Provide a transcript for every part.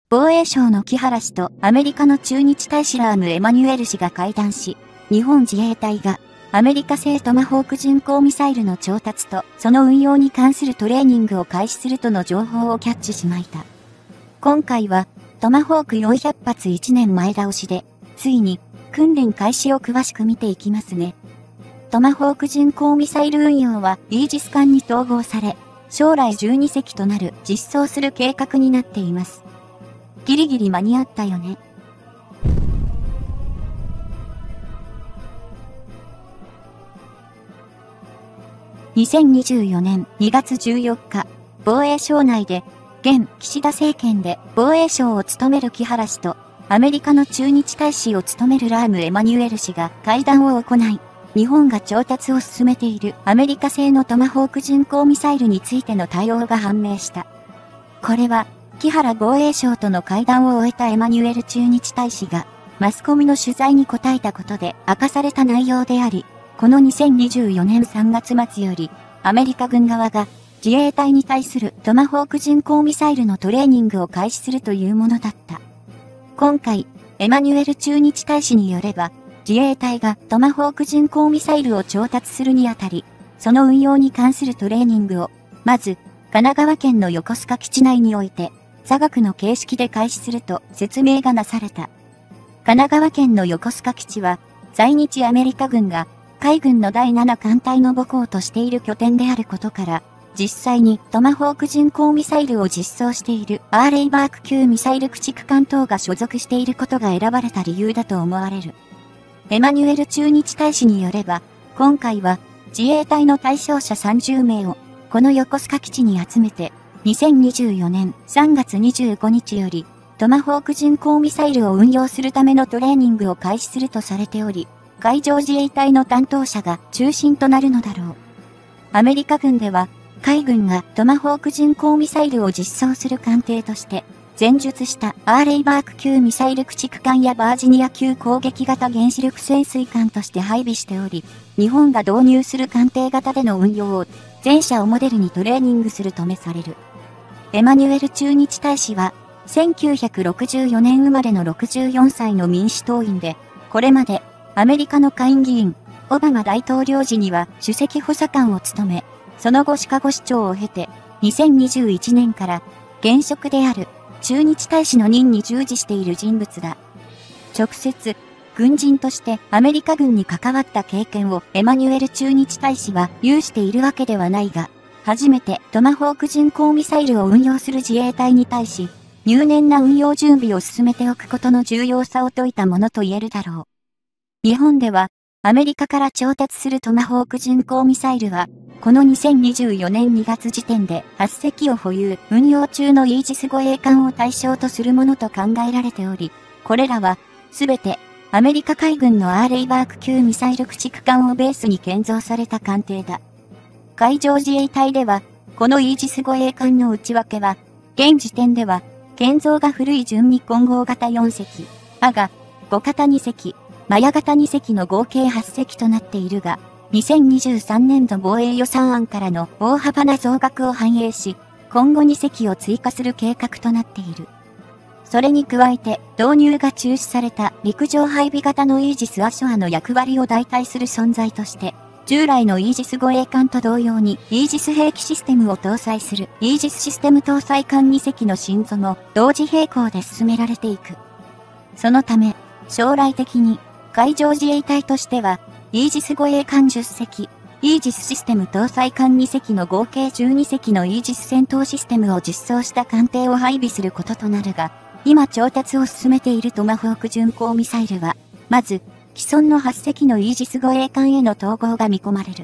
防衛省の木原氏とアメリカの駐日大使ラーム・エマニュエル氏が会談し、日本自衛隊がアメリカ製トマホーク巡航ミサイルの調達とその運用に関するトレーニングを開始するとの情報をキャッチしました。今回はトマホーク400発1年前倒しで、ついに訓練開始を詳しく見ていきますね。トマホーク巡航ミサイル運用はイージス艦に統合され、将来12隻となる実装する計画になっています。ギリギリ間に合ったよね。2024年2月14日、防衛省内で、現岸田政権で防衛省を務める木原氏と、アメリカの駐日大使を務めるラーム・エマニュエル氏が会談を行い、日本が調達を進めているアメリカ製のトマホーク巡航ミサイルについての対応が判明した。これは、木原防衛相との会談を終えたエマニュエル駐日大使が、マスコミの取材に答えたことで明かされた内容であり、この2024年3月末より、アメリカ軍側が自衛隊に対するトマホーク巡航ミサイルのトレーニングを開始するというものだった。今回、エマニュエル駐日大使によれば、自衛隊がトマホーク巡航ミサイルを調達するにあたり、その運用に関するトレーニングを、まず、神奈川県の横須賀基地内において、座学の形式で開始すると説明がなされた。神奈川県の横須賀基地は、在日アメリカ軍が海軍の第7艦隊の母港としている拠点であることから、実際にトマホーク巡航ミサイルを実装しているアーレイバーク級ミサイル駆逐艦等が所属していることが選ばれた理由だと思われる。エマニュエル駐日大使によれば、今回は自衛隊の対象者30名をこの横須賀基地に集めて、2024年3月25日よりトマホーク巡航ミサイルを運用するためのトレーニングを開始するとされており、海上自衛隊の担当者が中心となるのだろう。アメリカ軍では、海軍がトマホーク巡航ミサイルを実装する艦艇として、前述したアーレイバーク級ミサイル駆逐艦やバージニア級攻撃型原子力潜水艦として配備しており、日本が導入する艦艇型での運用を全社をモデルにトレーニングするとめされる。エマニュエル駐日大使は、1964年生まれの64歳の民主党員で、これまでアメリカの下院議員、オバマ大統領時には首席補佐官を務め、その後シカゴ市長を経て、2021年から現職である駐日大使の任に従事している人物だ。直接、軍人としてアメリカ軍に関わった経験をエマニュエル駐日大使は有しているわけではないが、初めてトマホーク巡航ミサイルを運用する自衛隊に対し、入念な運用準備を進めておくことの重要さを説いたものと言えるだろう。日本では、アメリカから調達するトマホーク巡航ミサイルは、この2024年2月時点で8隻を保有、運用中のイージス護衛艦を対象とするものと考えられており、これらは、すべて、アメリカ海軍のアーレイバーク級ミサイル駆逐艦をベースに建造された艦艇だ。海上自衛隊では、このイージス護衛艦の内訳は、現時点では、建造が古い準未混合型4隻、アガ、5型2隻、マヤ型2隻の合計8隻となっているが、2023年度防衛予算案からの大幅な増額を反映し、今後2隻を追加する計画となっている。それに加えて、導入が中止された陸上配備型のイージス・アショアの役割を代替する存在として、従来のイージス護衛艦と同様にイージス兵器システムを搭載するイージスシステム搭載艦2隻の新造も同時並行で進められていく。そのため、将来的に海上自衛隊としては、イージス護衛艦10隻、イージスシステム搭載艦2隻の合計12隻のイージス戦闘システムを実装した艦艇を配備することとなるが、今調達を進めているトマホーク巡航ミサイルは、まず、既存の8隻のイージス護衛艦への統合が見込まれる。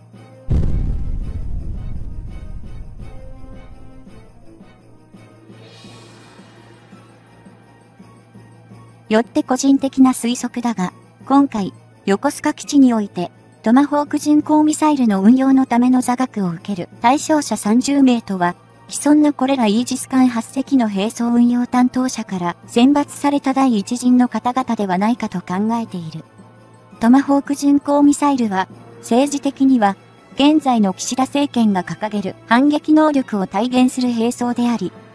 よって個人的な推測だが、今回、横須賀基地において、トマホーク巡航ミサイルの運用のための座学を受ける対象者30名とは、既存のこれらイージス艦8隻の並走運用担当者から選抜された第一陣の方々ではないかと考えている。トマホーク巡航ミサイルは、政治的には、現在の岸田政権が掲げる反撃能力を体現する兵装であり、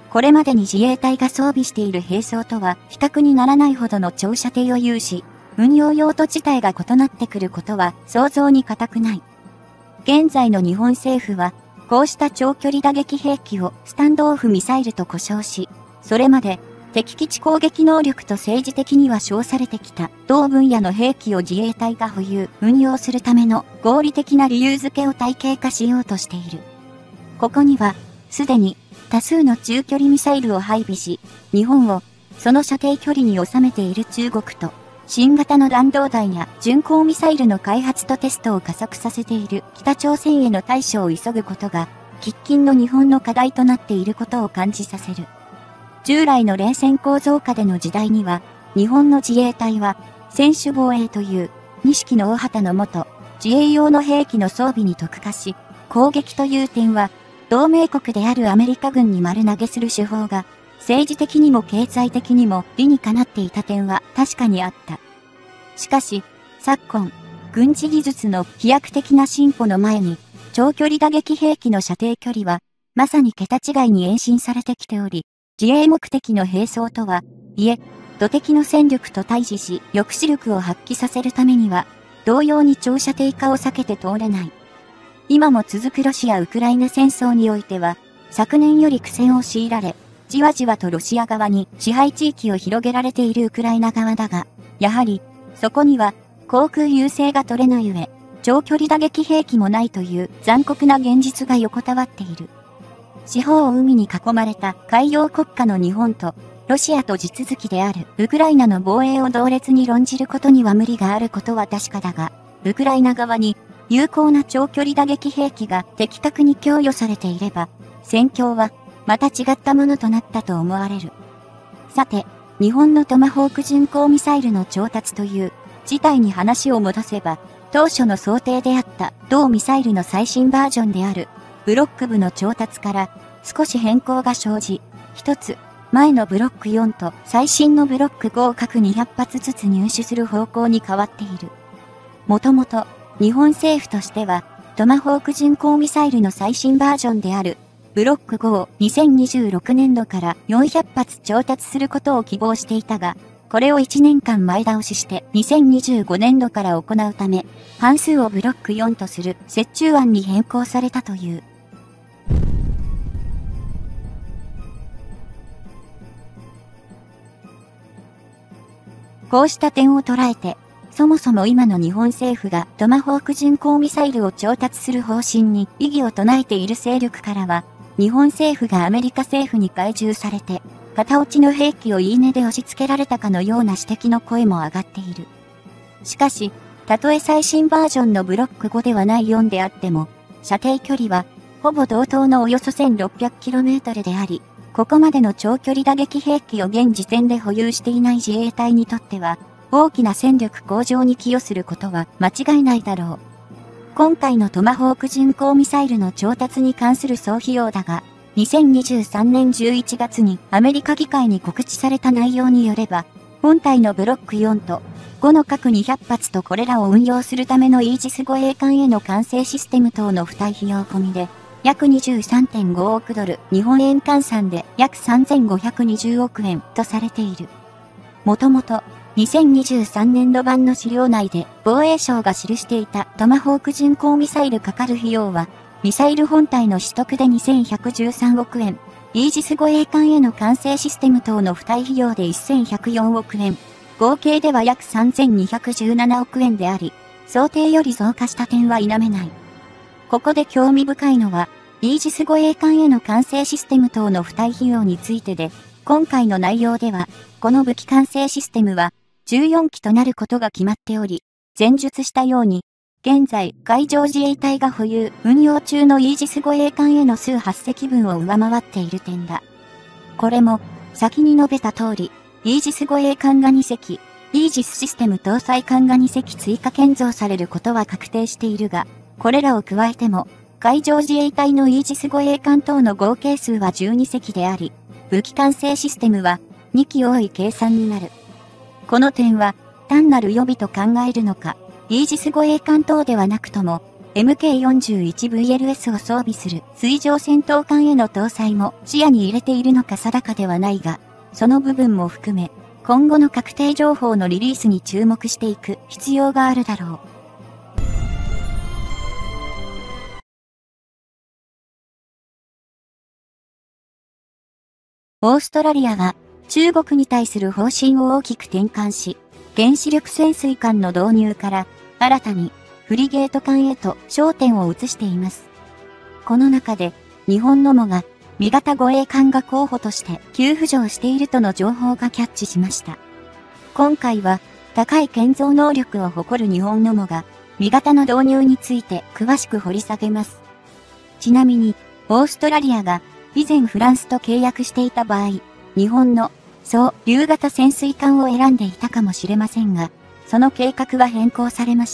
これまでに自衛隊が装備している兵装とは比較にならないほどの長射程を有し、運用用途自体が異なってくることは想像に難くない。現在の日本政府は、こうした長距離打撃兵器をスタンドオフミサイルと呼称し、それまで敵基地攻撃能力と政治的には称されてきた同分野の兵器を自衛隊が保有、運用するための合理的な理由付けを体系化しようとしている。ここには、すでに多数の中距離ミサイルを配備し、日本をその射程距離に収めている中国と、新型の弾道弾や巡航ミサイルの開発とテストを加速させている北朝鮮への対処を急ぐことが、喫緊の日本の課題となっていることを感じさせる。従来の冷戦構造下での時代には、日本の自衛隊は、専守防衛という、錦の大旗の下、自衛用の兵器の装備に特化し、攻撃という点は、同盟国であるアメリカ軍に丸投げする手法が、政治的にも経済的にも理にかなっていた点は確かにあった。しかし、昨今、軍事技術の飛躍的な進歩の前に、長距離打撃兵器の射程距離は、まさに桁違いに延伸されてきており、自衛目的の兵装とは、土敵の戦力と対峙し、抑止力を発揮させるためには、同様に長射程化を避けて通れない。今も続くロシア・ウクライナ戦争においては、昨年より苦戦を強いられ、じわじわとロシア側に支配地域を広げられているウクライナ側だが、やはり、そこには、航空優勢が取れない上、長距離打撃兵器もないという残酷な現実が横たわっている。四方を海に囲まれた海洋国家の日本と、ロシアと地続きであるウクライナの防衛を同列に論じることには無理があることは確かだが、ウクライナ側に有効な長距離打撃兵器が的確に供与されていれば、戦況はまた違ったものとなったと思われる。さて、日本のトマホーク巡航ミサイルの調達という事態に話を戻せば、当初の想定であった同ミサイルの最新バージョンであるブロック部の調達から少し変更が生じ、一つ前のブロック4と最新のブロック5を各200発ずつ入手する方向に変わっている。もともと日本政府としてはトマホーク巡航ミサイルの最新バージョンであるブロック5を2026年度から400発調達することを希望していたが、これを1年間前倒しして2025年度から行うため、半数をブロック4とする折衷案に変更されたという。こうした点を捉えて、そもそも今の日本政府がトマホーク巡航ミサイルを調達する方針に異議を唱えている勢力からは、日本政府がアメリカ政府に懐柔されて、片落ちの兵器を言い値で押し付けられたかのような指摘の声も上がっている。しかし、たとえ最新バージョンのブロック5ではない4であっても、射程距離は、ほぼ同等のおよそ 1600km であり、ここまでの長距離打撃兵器を現時点で保有していない自衛隊にとっては、大きな戦力向上に寄与することは間違いないだろう。今回のトマホーク巡航ミサイルの調達に関する総費用だが、2023年11月にアメリカ議会に告知された内容によれば、本体のブロック4と5の各200発とこれらを運用するためのイージス護衛艦への管制システム等の付帯費用込みで、約 23.5 億ドル、日本円換算で約3520億円とされている。もともと、2023年度版の資料内で防衛省が記していたトマホーク巡航ミサイルかかる費用は、ミサイル本体の取得で2113億円、イージス護衛艦への管制システム等の付帯費用で1104億円、合計では約3217億円であり、想定より増加した点は否めない。ここで興味深いのは、イージス護衛艦への管制システム等の付帯費用についてで、今回の内容では、この武器管制システムは、14機となることが決まっており、前述したように、現在、海上自衛隊が保有、運用中のイージス護衛艦への数8隻分を上回っている点だ。これも、先に述べた通り、イージス護衛艦が2隻、イージスシステム搭載艦が2隻追加建造されることは確定しているが、これらを加えても、海上自衛隊のイージス護衛艦等の合計数は12隻であり、武器管制システムは2機多い計算になる。この点は単なる予備と考えるのか、イージス護衛艦等ではなくとも、 MK41VLS を装備する水上戦闘艦への搭載も視野に入れているのか定かではないが、その部分も含め、今後の確定情報のリリースに注目していく必要があるだろう。オーストラリアは中国に対する方針を大きく転換し、原子力潜水艦の導入から新たにフリゲート艦へと焦点を移しています。この中で日本のもが味方護衛艦が候補として急浮上しているとの情報がキャッチしました。今回は高い建造能力を誇る日本のもが味方の導入について詳しく掘り下げます。ちなみにオーストラリアが以前フランスと契約していた場合、日本の総竜型潜水艦を選んでいたかもしれませんが、その計画は変更されました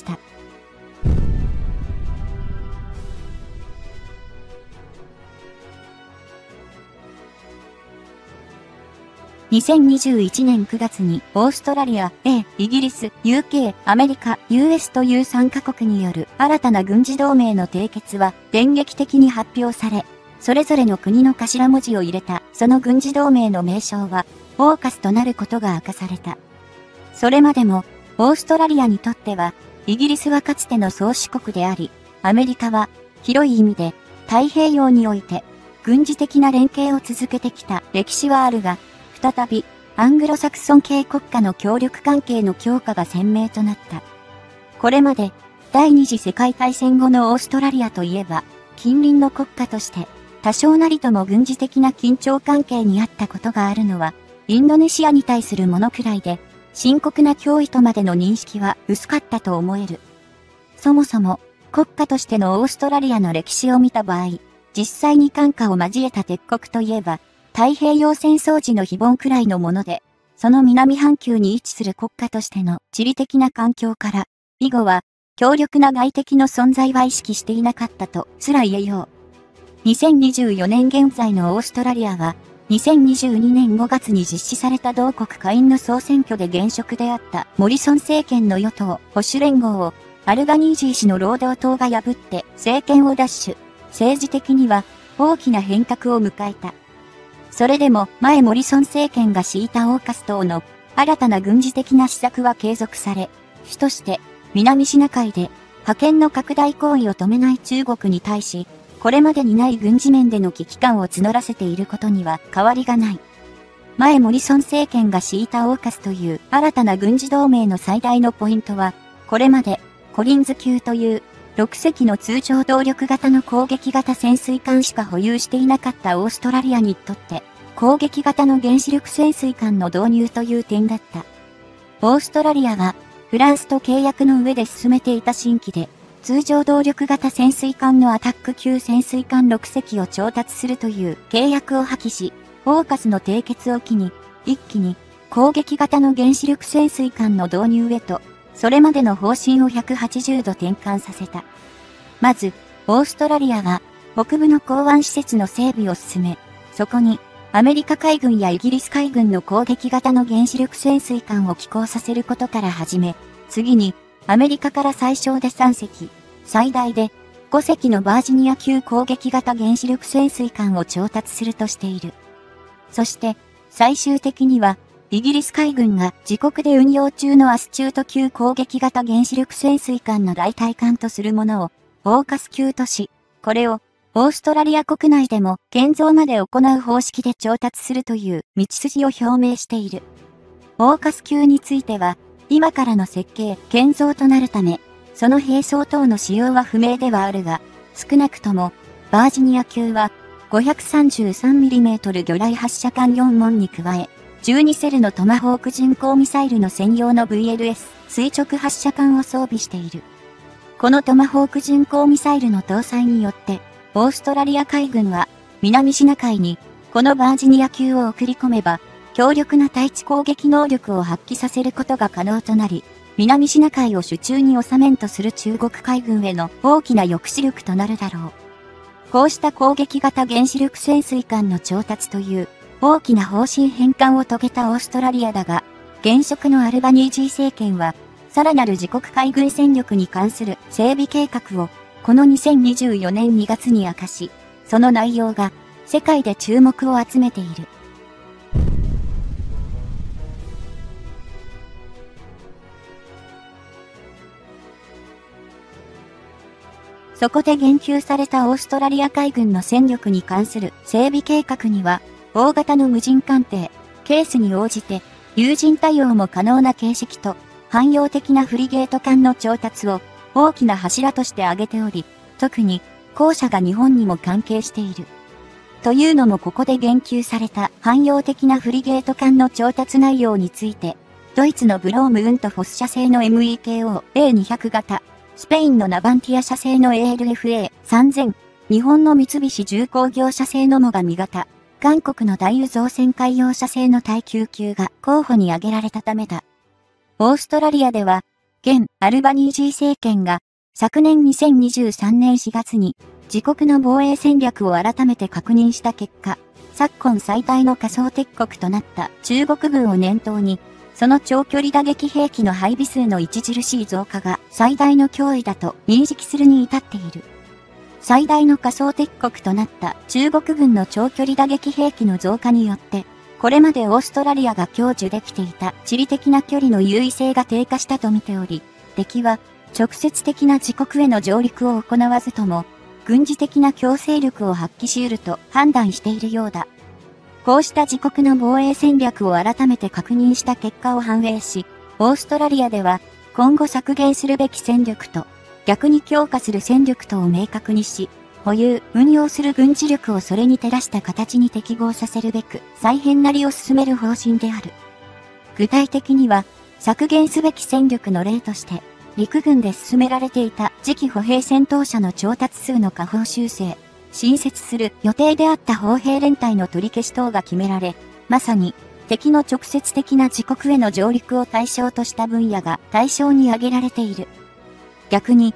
。2021年9月にオーストラリア、イギリス、UK、アメリカ、US という3カ国による新たな軍事同盟の締結は電撃的に発表され、それぞれの国の頭文字を入れたその軍事同盟の名称は、オーカスとなることが明かされた。それまでも、オーストラリアにとっては、イギリスはかつての宗主国であり、アメリカは、広い意味で、太平洋において、軍事的な連携を続けてきた歴史はあるが、再び、アングロサクソン系国家の協力関係の強化が鮮明となった。これまで、第二次世界大戦後のオーストラリアといえば、近隣の国家として、多少なりとも軍事的な緊張関係にあったことがあるのは、インドネシアに対するものくらいで、深刻な脅威とまでの認識は薄かったと思える。そもそも、国家としてのオーストラリアの歴史を見た場合、実際に艦貨を交えた鉄国といえば、太平洋戦争時の非凡くらいのもので、その南半球に位置する国家としての地理的な環境から、以後は、強力な外敵の存在は意識していなかったとすら言えよう。2024年現在のオーストラリアは、2022年5月に実施された同国下院の総選挙で現職であったモリソン政権の与党保守連合をアルバニージー氏の労働党が破って政権を奪取、政治的には大きな変革を迎えた。それでも前モリソン政権が敷いたオーカス島の新たな軍事的な施策は継続され、主として南シナ海で覇権の拡大行為を止めない中国に対し、これまでにない軍事面での危機感を募らせていることには変わりがない。前モリソン政権が敷いたオーカスという新たな軍事同盟の最大のポイントは、これまでコリンズ級という6隻の通常動力型の攻撃型潜水艦しか保有していなかったオーストラリアにとって、攻撃型の原子力潜水艦の導入という点だった。オーストラリアはフランスと契約の上で進めていた新規で、通常動力型潜水艦のアタック級潜水艦6隻を調達するという契約を破棄し、オーカスの締結を機に、一気に攻撃型の原子力潜水艦の導入へと、それまでの方針を180度転換させた。まず、オーストラリアは北部の港湾施設の整備を進め、そこにアメリカ海軍やイギリス海軍の攻撃型の原子力潜水艦を寄港させることから始め、次に、アメリカから最小で3隻、最大で5隻のバージニア級攻撃型原子力潜水艦を調達するとしている。そして、最終的には、イギリス海軍が自国で運用中のアスチュート級攻撃型原子力潜水艦の代替艦とするものを、オーカス級とし、これを、オーストラリア国内でも建造まで行う方式で調達するという道筋を表明している。オーカス級については、今からの設計、建造となるため、その兵装等の使用は不明ではあるが、少なくとも、バージニア級は、533mm 魚雷発射管4門に加え、12セルのトマホーク巡航ミサイルの専用の VLS 垂直発射管を装備している。このトマホーク巡航ミサイルの搭載によって、オーストラリア海軍は、南シナ海に、このバージニア級を送り込めば、強力な対地攻撃能力を発揮させることが可能となり、南シナ海を手中に収めんとする中国海軍への大きな抑止力となるだろう。こうした攻撃型原子力潜水艦の調達という大きな方針変換を遂げたオーストラリアだが、現職のアルバニージー政権は、さらなる自国海軍戦力に関する整備計画をこの2024年2月に明かし、その内容が世界で注目を集めている。そこで言及されたオーストラリア海軍の戦力に関する整備計画には、大型の無人艦艇、ケースに応じて、有人対応も可能な形式と、汎用的なフリゲート艦の調達を大きな柱として挙げており、特に後者が日本にも関係している。というのもここで言及された汎用的なフリゲート艦の調達内容について、ドイツのブロームウントフォス社製の MEKO A200 型、スペインのナバンティア社製の ALFA3000、日本の三菱重工業社製のモガミ型、韓国の大輸造船海洋社製の耐久級が候補に挙げられたためだ。オーストラリアでは、現アルバニージー政権が昨年2023年4月に自国の防衛戦略を改めて確認した結果、昨今最大の仮想敵国となった中国軍を念頭に、その長距離打撃兵器の配備数の著しい増加が最大の脅威だと認識するに至っている。最大の仮想敵国となった中国軍の長距離打撃兵器の増加によって、これまでオーストラリアが享受できていた地理的な距離の優位性が低下したと見ており、敵は直接的な自国への上陸を行わずとも、軍事的な強制力を発揮し得ると判断しているようだ。こうした自国の防衛戦略を改めて確認した結果を反映し、オーストラリアでは今後削減するべき戦力と逆に強化する戦力とを明確にし、保有、運用する軍事力をそれに照らした形に適合させるべく再編なりを進める方針である。具体的には、削減すべき戦力の例として、陸軍で進められていた次期歩兵戦闘車の調達数の下方修正、新設する予定であった砲兵連隊の取り消し等が決められ、まさに敵の直接的な自国への上陸を対象とした分野が対象に挙げられている。逆に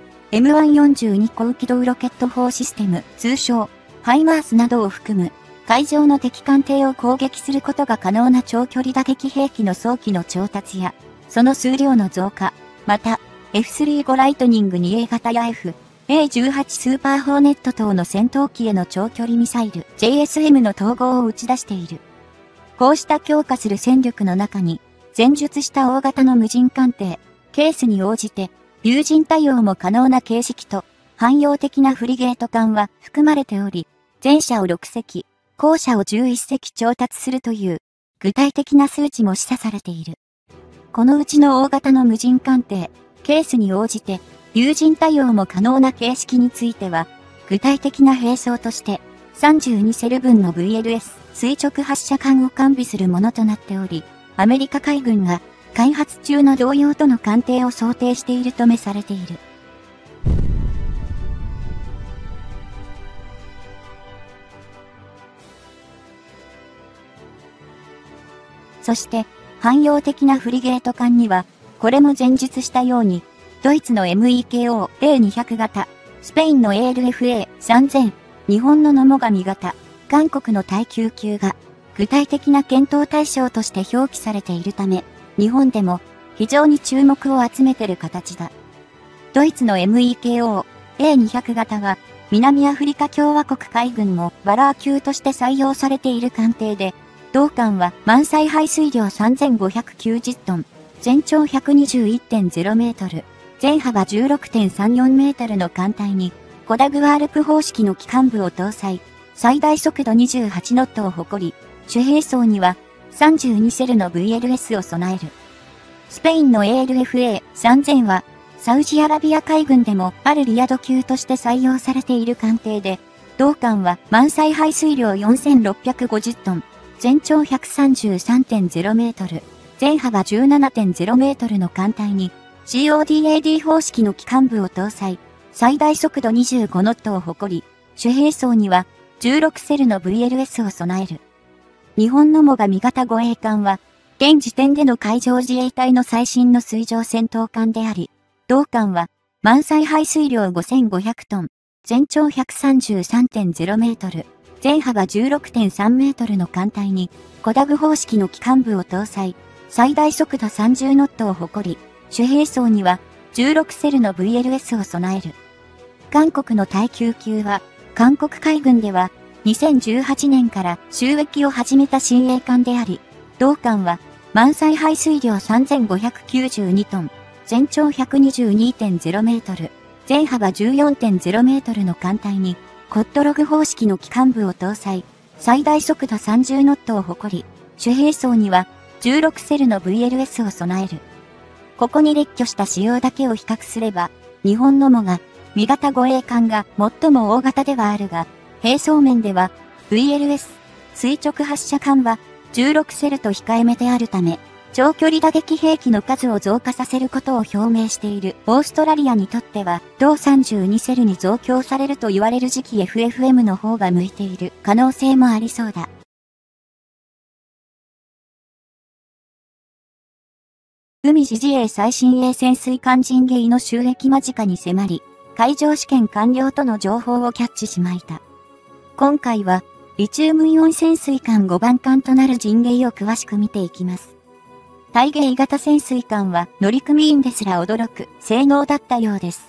M142 高機動ロケット砲システム、通称ハイマースなどを含む海上の敵艦艇を攻撃することが可能な長距離打撃兵器の早期の調達や、その数量の増加、また F35 ライトニング 2A 型や A18 スーパーホーネット等の戦闘機への長距離ミサイル JSM の統合を打ち出している。こうした強化する戦力の中に、前述した大型の無人艦艇、ケースに応じて、有人対応も可能な形式と、汎用的なフリゲート艦は含まれており、前者を6隻、後者を11隻調達するという、具体的な数値も示唆されている。このうちの大型の無人艦艇、ケースに応じて、有人対応も可能な形式については、具体的な兵装として、32セル分の VLS 垂直発射艦を完備するものとなっており、アメリカ海軍が開発中の同様との艦艇を想定しているとめされている。そして、汎用的なフリゲート艦には、これも前述したように、ドイツの MEKO A200 型、スペインの ALFA3000、日本の野母神型、韓国の耐久級が、具体的な検討対象として表記されているため、日本でも非常に注目を集めている形だ。ドイツの MEKO A200 型は、南アフリカ共和国海軍もバラー級として採用されている艦艇で、同艦は満載排水量3590トン、全長 121.0 メートル、全幅 16.34 メートルの艦隊に、コダグワールプ方式の機関部を搭載、最大速度28ノットを誇り、主兵装には32セルの VLS を備える。スペインの ALFA3000 は、サウジアラビア海軍でもあるリアド級として採用されている艦艇で、同艦は満載排水量4650トン、全長 133.0 メートル、全幅 17.0 メートルの艦隊に、CODAD 方式の機関部を搭載、最大速度25ノットを誇り、主兵装には16セルの VLS を備える。日本の最上型護衛艦は、現時点での海上自衛隊の最新の水上戦闘艦であり、同艦は満載排水量5500トン、全長 133.0 メートル、全幅 16.3 メートルの艦隊に、コダグ方式の機関部を搭載、最大速度30ノットを誇り、主兵装には16セルの VLS を備える。 韓国の耐久級は、韓国海軍では、2018年から収益を始めた新鋭艦であり、同艦は、満載排水量3592トン、全長 122.0 メートル、全幅 14.0 メートルの艦隊に、コットログ方式の機関部を搭載、最大速度30ノットを誇り、主兵装には16セルの VLS を備える。ここに列挙した仕様だけを比較すれば、日本のもが、味方護衛艦が最も大型ではあるが、兵装面では VLS、垂直発射艦は16セルと控えめであるため、長距離打撃兵器の数を増加させることを表明しているオーストラリアにとっては、同32セルに増強されると言われる次期 FFM の方が向いている可能性もありそうだ。海自衛最新鋭潜水艦ジンゲイの収益間近に迫り、海上試験完了との情報をキャッチしました。今回は、リチウムイオン潜水艦5番艦となるジンゲイを詳しく見ていきます。対ゲイ型潜水艦は乗組員ですら驚く性能だったようです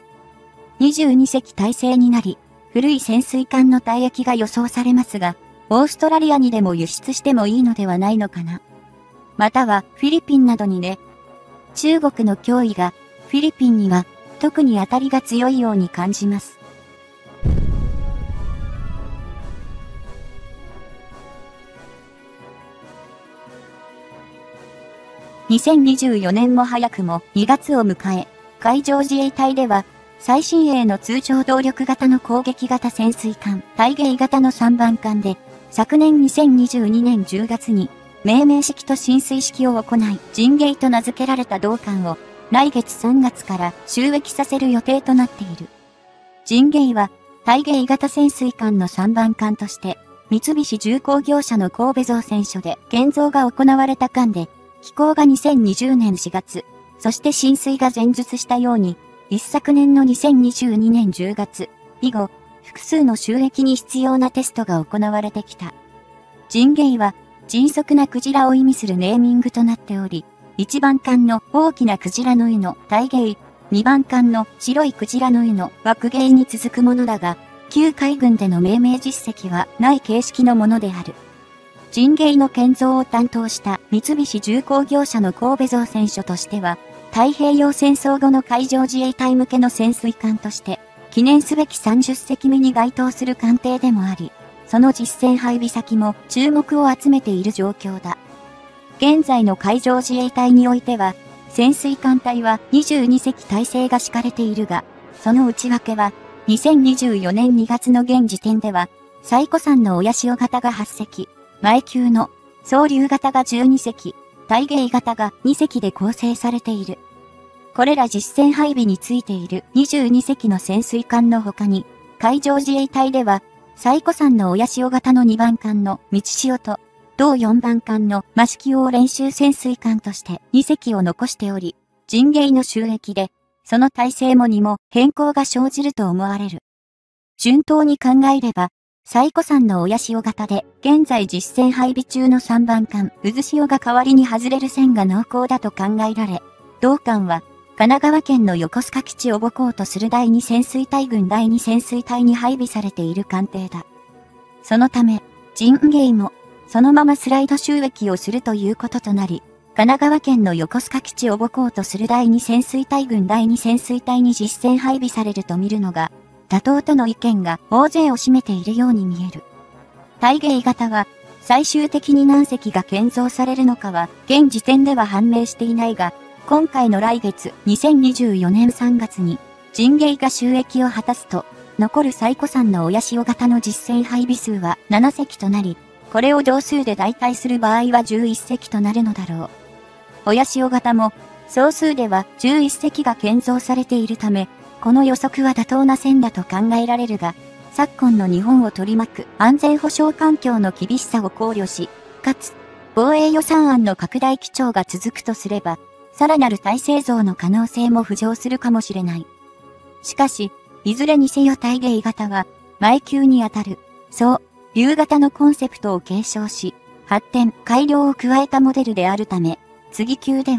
。22隻体制になり、古い潜水艦の退役が予想されますが、オーストラリアにでも輸出してもいいのではないのかな。またはフィリピンなどにね。中国の脅威がフィリピンには特に当たりが強いように感じます。2024年も早くも2月を迎え、海上自衛隊では最新鋭の通常動力型の攻撃型潜水艦、対ゲイ型の3番艦で、昨年2022年10月に命名式と進水式を行い、ジンゲイと名付けられた同艦を来月3月から就役させる予定となっている。ジンゲイは対ゲイ型潜水艦の3番艦として、三菱重工業者の神戸造船所で建造が行われた艦で、起工が2020年4月、そして進水が前述したように、一昨年の2022年10月、以後、複数の収益に必要なテストが行われてきた。ジンゲイは、迅速なクジラを意味するネーミングとなっており、1番艦の大きなクジラの湯の対ゲイ、2番艦の白いクジラの湯の枠ゲイに続くものだが、旧海軍での命名実績はない形式のものである。ジンゲイの建造を担当した三菱重工業者の神戸造船所としては、太平洋戦争後の海上自衛隊向けの潜水艦として、記念すべき30隻目に該当する艦艇でもあり、その実戦配備先も注目を集めている状況だ。現在の海上自衛隊においては、潜水艦隊は22隻体制が敷かれているが、その内訳は、2024年2月の現時点では、西湖山の親潮型が8隻、前級の総流型が12隻、対ゲイ型が2隻で構成されている。これら実戦配備についている22隻の潜水艦の他に、海上自衛隊では、西湖山の親潮型の2番艦の道潮と、同4番艦の益城王練習潜水艦として2隻を残しており、ジンゲイの収益で、その体制もにも変更が生じると思われる。順当に考えれば、西湖山の親潮型で、現在実戦配備中の3番艦、渦潮が代わりに外れる線が濃厚だと考えられ、同艦は、神奈川県の横須賀基地を母港とする第2潜水隊軍第2潜水隊に配備されている艦艇だ。そのため、ジンゲイも、そのままスライド収益をするということとなり、神奈川県の横須賀基地を母港とする第2潜水隊軍第2潜水隊に実戦配備されると見るのが、妥当との意見が大勢を占めているように見える。対ゲイ型は、最終的に何隻が建造されるのかは、現時点では判明していないが、今回の来月2024年3月に、ジンゲイが収益を果たすと、残る西湖山の親潮型の実戦配備数は7隻となり、これを同数で代替する場合は11隻となるのだろう。親潮型も、総数では11隻が建造されているため、この予測は妥当な線だと考えられるが、昨今の日本を取り巻く安全保障環境の厳しさを考慮し、かつ、防衛予算案の拡大基調が続くとすれば、さらなる体制増の可能性も浮上するかもしれない。しかし、いずれにせよ対ゲイ型は、前級にあたる、流型のコンセプトを継承し、発展、改良を加えたモデルであるため、次級では、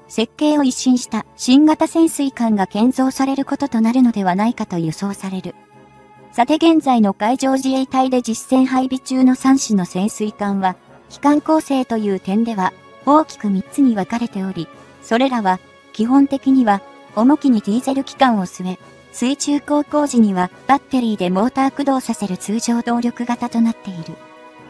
設計を一新した新型潜水艦が建造されることとなるのではないかと予想される。さて現在の海上自衛隊で実戦配備中の3種の潜水艦は、機関構成という点では大きく3つに分かれており、それらは基本的には重きにディーゼル機関を据え、水中航行時にはバッテリーでモーター駆動させる通常動力型となっている。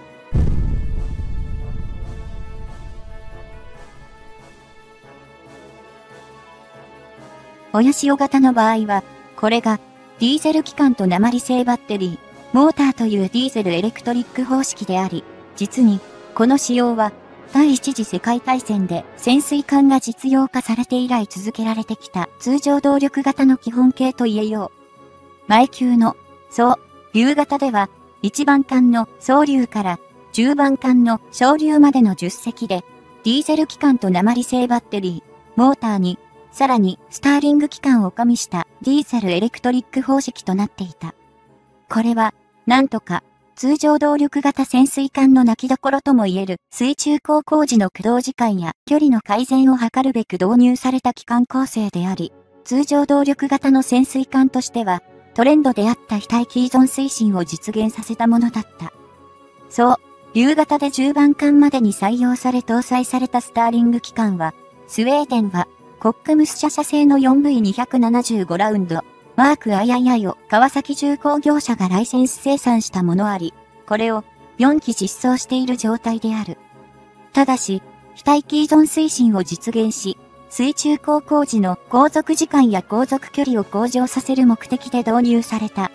親潮型の場合は、これがディーゼル機関と鉛製バッテリー、モーターというディーゼルエレクトリック方式であり、実にこの仕様は第一次世界大戦で潜水艦が実用化されて以来続けられてきた通常動力型の基本形と言えよう。前級の総流型では1番艦の総流から10番艦の小流までの10隻でディーゼル機関と鉛製バッテリー、モーターにさらにスターリング機関を加味したディーゼルエレクトリック方式となっていた。これはなんとか通常動力型潜水艦の泣きどころとも言える水中航行時の駆動時間や距離の改善を図るべく導入された機関構成であり、通常動力型の潜水艦としてはトレンドであった非待機依存推進を実現させたものだった。そう、流型で10番艦までに採用され搭載されたスターリング機関は、スウェーデンはコックムス社社製の 4V275 ラウンド、マーク III を川崎重工業者がライセンス生産したものあり、これを4機実装している状態である。ただし、非待機依存推進を実現し、水中航行時の航続時間や航続距離を向上させる目的で導入された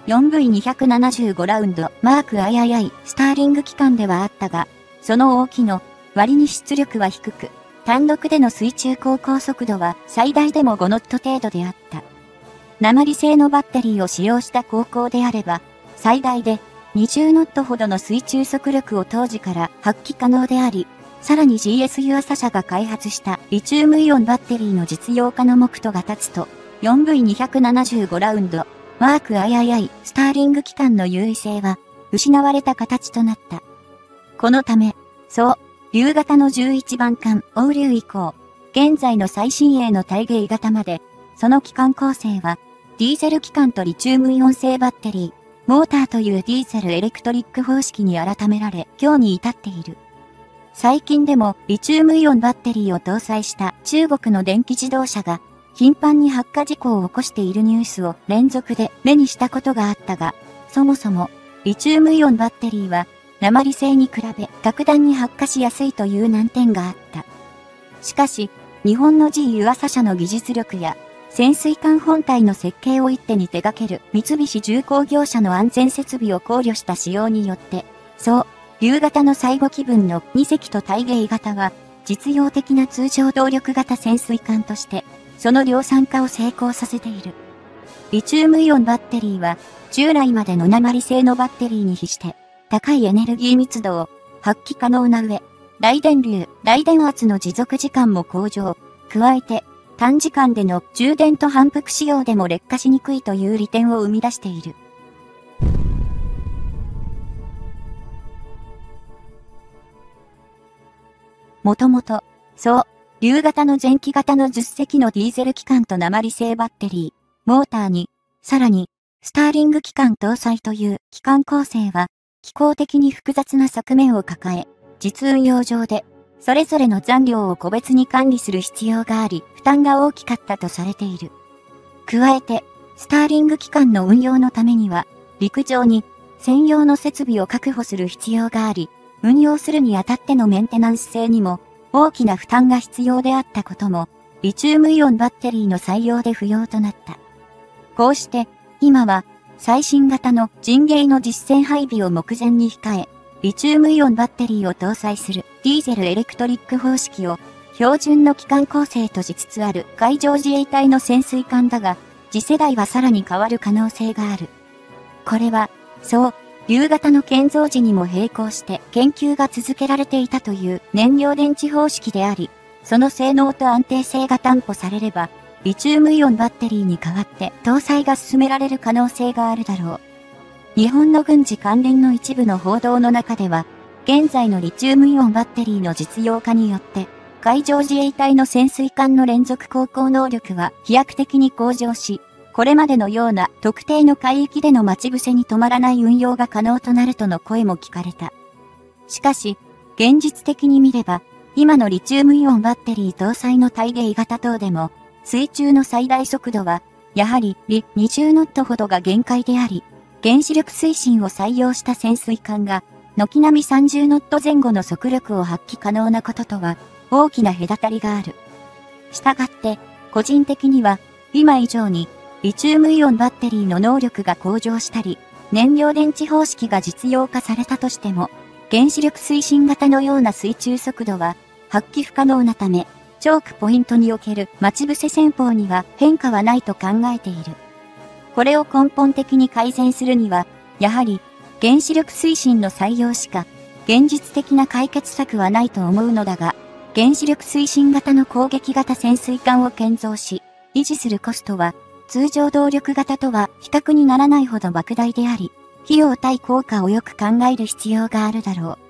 4V275 ラウンドマーク III スターリング機関ではあったが、その大きの割に出力は低く、単独での水中航行速度は最大でも5ノット程度であった。鉛製のバッテリーを使用した航行であれば、最大で20ノットほどの水中速力を当時から発揮可能であり、さらに GS 湯浅社が開発したリチウムイオンバッテリーの実用化の目途が立つと、4V275 ラウンド、マーク III スターリング機関の優位性は失われた形となった。このため、そう、流型の11番艦、欧流以降、現在の最新鋭の大芸型まで、その機関構成は、ディーゼル機関とリチウムイオン製バッテリー、モーターというディーゼルエレクトリック方式に改められ、今日に至っている。最近でもリチウムイオンバッテリーを搭載した中国の電気自動車が頻繁に発火事故を起こしているニュースを連続で目にしたことがあったが、そもそもリチウムイオンバッテリーは鉛製に比べ格段に発火しやすいという難点があった。しかし、日本の G 湯浅社の技術力や潜水艦本体の設計を一手に手掛ける三菱重工業者の安全設備を考慮した仕様によって、そう、流型の最後気分の2隻と大芸型は、実用的な通常動力型潜水艦として、その量産化を成功させている。リチウムイオンバッテリーは、従来までの鉛製のバッテリーに比して、高いエネルギー密度を発揮可能な上、大電流、大電圧の持続時間も向上、加えて、短時間での充電と反復使用でも劣化しにくいという利点を生み出している。もともと、そう、流型の前期型の10隻のディーゼル機関と鉛製バッテリー、モーターに、さらに、スターリング機関搭載という機関構成は、機構的に複雑な側面を抱え、実運用上で、それぞれの残量を個別に管理する必要があり、負担が大きかったとされている。加えて、スターリング機関の運用のためには、陸上に専用の設備を確保する必要があり、運用するにあたってのメンテナンス性にも大きな負担が必要であったことも、リチウムイオンバッテリーの採用で不要となった。こうして、今は最新型の人芸の実戦配備を目前に控え、リチウムイオンバッテリーを搭載するディーゼルエレクトリック方式を標準の機関構成としつつある海上自衛隊の潜水艦だが、次世代はさらに変わる可能性がある。これは、そう、流型の建造時にも並行して研究が続けられていたという燃料電池方式であり、その性能と安定性が担保されれば、リチウムイオンバッテリーに代わって搭載が進められる可能性があるだろう。日本の軍事関連の一部の報道の中では、現在のリチウムイオンバッテリーの実用化によって、 海上自衛隊の潜水艦の連続航行能力は飛躍的に向上し、これまでのような特定の海域での待ち伏せに止まらない運用が可能となるとの声も聞かれた。しかし、現実的に見れば、今のリチウムイオンバッテリー搭載の対迎型等でも、水中の最大速度は、やはり20ノットほどが限界であり、原子力推進を採用した潜水艦が、軒並み30ノット前後の速力を発揮可能なこととは、大きな隔たりがある。したがって、個人的には、今以上に、リチウムイオンバッテリーの能力が向上したり、燃料電池方式が実用化されたとしても、原子力推進型のような水中速度は、発揮不可能なため、チョークポイントにおける待ち伏せ戦法には変化はないと考えている。これを根本的に改善するには、やはり原子力推進の採用しか現実的な解決策はないと思うのだが、原子力推進型の攻撃型潜水艦を建造し、維持するコストは通常動力型とは比較にならないほど莫大であり、費用対効果をよく考える必要があるだろう。